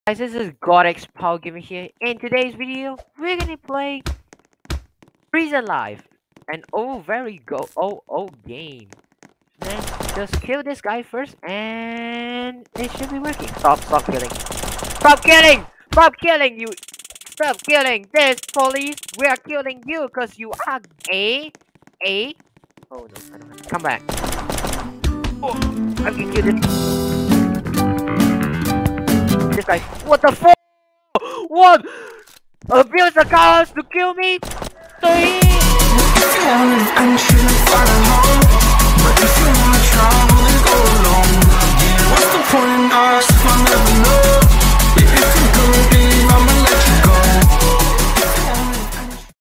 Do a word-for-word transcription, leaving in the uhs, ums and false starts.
Guys, this is Godex Power Gaming here. In today's video, we're gonna play Prison Life, an oh very go oh oh game. Then just kill this guy first, and it should be working. Stop, stop killing, stop killing, stop killing you, stop killing this police. We are killing you because you are a a. Oh no, I don't have to. Come back. Oh, I'm gonna kill this this guy. What the fuck? What? Abuse the cows to kill me? Three.